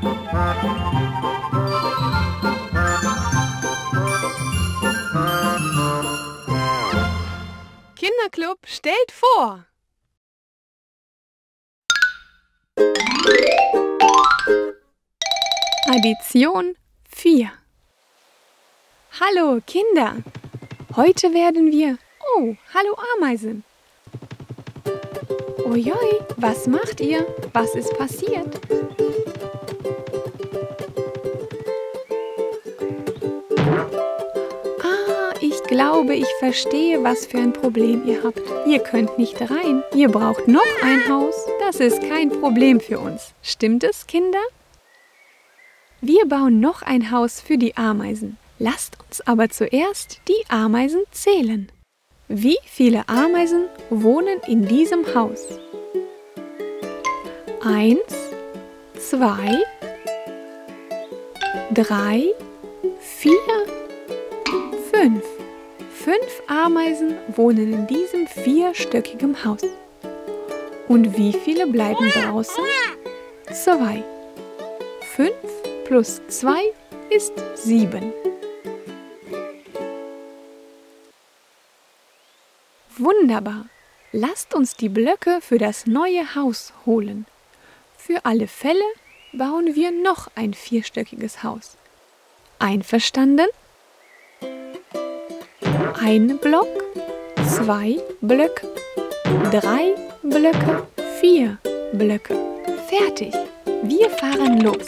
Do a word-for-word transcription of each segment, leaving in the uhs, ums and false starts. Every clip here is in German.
Kinderclub stellt vor. Addition vier. Hallo Kinder, heute werden wir... Oh, hallo Ameisen. Ojoi, was macht ihr? Was ist passiert? Ah, ich glaube, ich verstehe, was für ein Problem ihr habt. Ihr könnt nicht rein. Ihr braucht noch ein Haus. Das ist kein Problem für uns. Stimmt es, Kinder? Wir bauen noch ein Haus für die Ameisen. Lasst uns aber zuerst die Ameisen zählen. Wie viele Ameisen wohnen in diesem Haus? Eins, zwei, drei, vier, fünf. Fünf Ameisen wohnen in diesem vierstöckigen Haus. Und wie viele bleiben draußen? Zwei. Fünf plus zwei ist sieben. Wunderbar! Lasst uns die Blöcke für das neue Haus holen. Für alle Fälle bauen wir noch ein vierstöckiges Haus. Einverstanden? Ein Block, zwei Blöcke, drei Blöcke, vier Blöcke. Fertig! Wir fahren los.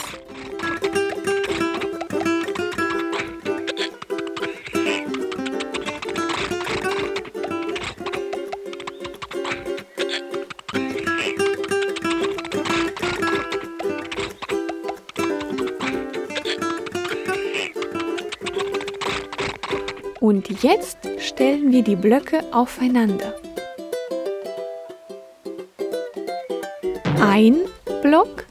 Und jetzt stellen wir die Blöcke aufeinander. Ein Block,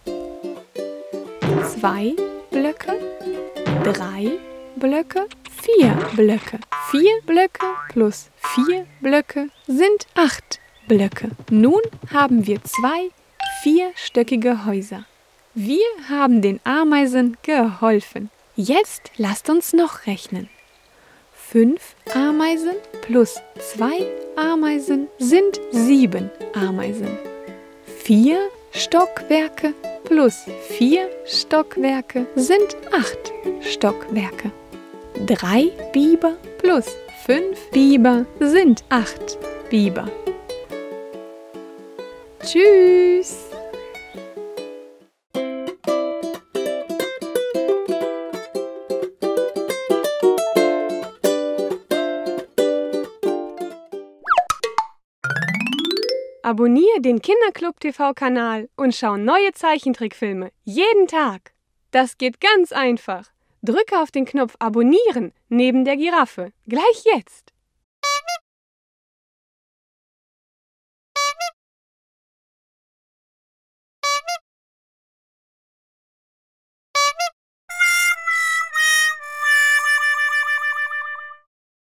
zwei Blöcke, drei Blöcke, vier Blöcke. Vier Blöcke plus vier Blöcke sind acht Blöcke. Nun haben wir zwei vierstöckige Häuser. Wir haben den Ameisen geholfen. Jetzt lasst uns noch rechnen. Fünf Ameisen plus zwei Ameisen sind sieben Ameisen. Vier Stockwerke plus vier Stockwerke sind acht Stockwerke. Drei Biber plus fünf Biber sind acht Biber. Tschüss! Abonniere den Kinderclub T V-Kanal und schau neue Zeichentrickfilme jeden Tag. Das geht ganz einfach. Drücke auf den Knopf Abonnieren neben der Giraffe. Gleich jetzt.